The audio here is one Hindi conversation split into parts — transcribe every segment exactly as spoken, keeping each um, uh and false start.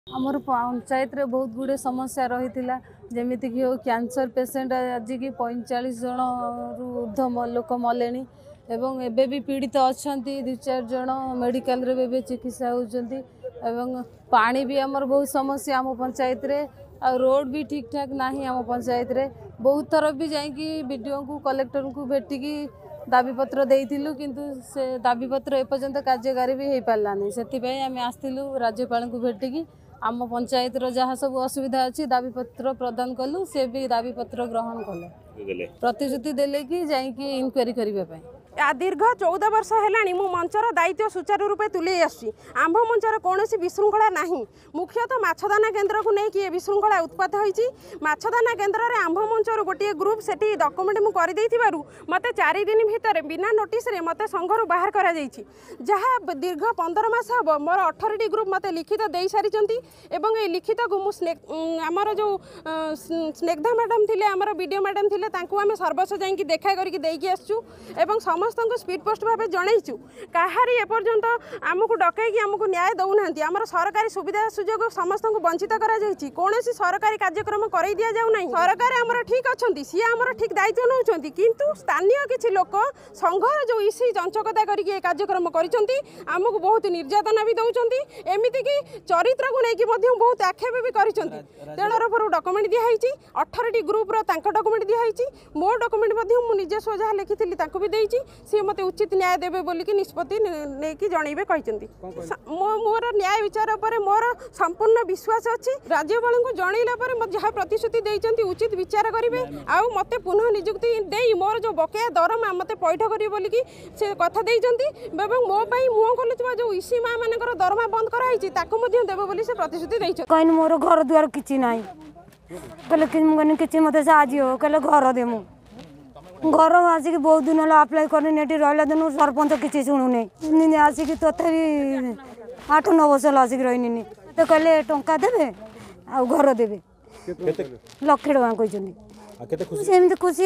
आमर पंचायत रे बहुत गुड़े समस्या रही जमीक हो कैंसर पेसेंट आज की पैंचाश जन रु ऊर्ध लोक मले एवं एबे भी पीड़ित अच्छा दु चार जन मेडिकल रे भी चिकित्सा होती पानी भी आमर बहुत समस्या आम पंचायत रे आ रोड भी ठीक ठाक नहीं आम पंचायत रे बहुत थर भी जाकि बीडीओ को कलेक्टर को भेटिकी दाबी पत्र देइथिलु किंतु से दाबी पत्र एपर्यंत कार्यकारी भी हो पारानी से आम आसलु राज्यपाल को भेटिकी आम पंचायत जहाँ सब असुविधा अच्छी दाबी पत्र प्रदान कलु से भी दाबी पत्र ग्रहण कले प्रतिश्रुति देले कि जाइए इनक्वारी करने दीर्घ चौदह वर्ष है मु मंचर दायित्व सुचारू रूपे तुले आंभ मंचर कौन विशृंखला ना मुख्यतः माछदाना केन्द्र को लेकिन विशृंखला उत्पात होती माछदाना केन्द्र में आंभ मंचर गोटे ग्रुप से डॉक्यूमेंट मुझे मत चार दिन भितर बिना नोटिस रे मत संघर बाहर करा जहाँ दीर्घ पंद्रह मास हम मोर अठारह टी ग्रुप मत लिखित दे सारी एवं ये लिखित को आमर जो स्नेग्धा मैडम थे आमर बीडीओ मैडम थे आम सर्वस्व जाकि देखा करके आसचु समस्त स्पीड पोस्ट भाव जनईचु कहारी एपर्यंत आमको डकई आमको न्याय दौना आमर सरकारी सुविधा सुजोग समस्त को वंचित कौन सरकारी कार्यक्रम कर दि जाऊना सरकार आमर ठीक अच्छा सी आमर ठीक दायित्व नौ किंतु स्थानीय किसी लोक संघर जो इसी चंचकता करके कार्यक्रम करमको बहुत निर्यातना भी दौरान एमती कि चरित्र को लेकिन बहुत आक्षेप भी कर तेणुर डॉक्यूमेंट दिखाई अठारह टी ग्रुप डॉक्यूमेंट दिखाई मो डॉक्यूमेंट निजे स्व जहाँ लिखी भी देती सी मत उचित न्याय देवे बोलिकी निष्पत्ति नहीं जनइबे कहते मोर न्याय विचार पर मोर संपूर्ण विश्वास अच्छी राज्यपाल को जनइला पर जहाँ प्रतिश्रुति देते उचित विचार करेंगे आउ मत पुनः निजुक्ति दे मोर जो बकेया दरमा मत पैठ करेंगे बोलिकी से कथा देते मो मुह खोलुवा जो ईसी माँ मान दरमा बंद कराई देवे बोली से प्रतिश्रुति देते कहीं मोर घर द्वार किसी ना कहले कि मत साहय कहले घर देमु घर आसिक बहुत दिन है आप्लाय करनी रहा दिन सरपंच किसी शुणुनी आसिक तथापि आठ नौ वर्ष आसिक रही तो कहले टंका देवे आ घर देवे लक्षे टाँग कहते खुशी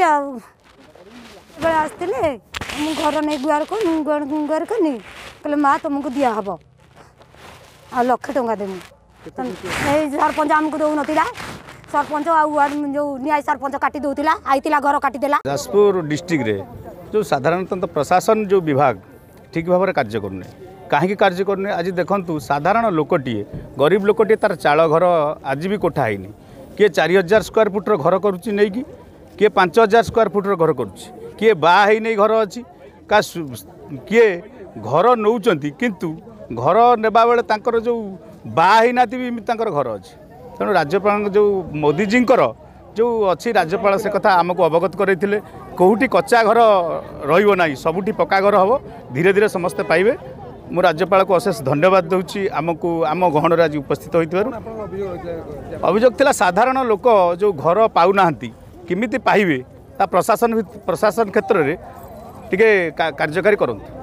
आसते घर नहीं गुआर गुआर करनी कहले माँ तुमको दिहब आ लक्षे टाँग देवी सरपंच आमको दौन सरपंच जो न्याय सरपंच काटी दौला आईला घर काटिदेला। जाजपुर डिस्ट्रिक्ट रे जो साधारणतः प्रशासन जो विभाग ठीक भाव में कार्य करने कहीं कार्य करने आज देखु साधारण लोकटे गरीब लोकटे तार चाल घर आज भी कोठा है किए चार हजार स्क्वायर फुट्र घर करुच्ची नहीं कि किए पांच हजार स्क्वायर फुट्र घर करुच्ची किए बाहर नहीं घर अच्छी का किए घर नौ किंतु घर नेबा बेले तांकर जो बाहर ना भी घर अच्छी तेणु राज्यपाल जो मोदीजींकर जो अच्छी राज्यपाल से कथा आमको अवगत करते कौटी कच्चा घर रही सबुठी पक्का घर हम धीरे धीरे समस्ते पाइबे मु राज्यपाल को अशेष धन्यवाद दूची आमको आम गहन आज उपस्थित होइतिबारु अभियोग थिला साधारण लोक जो घर पाउना किमिति पाइबे ता प्रशासन प्रशासन क्षेत्र में टिके कार्यकारी करंतु।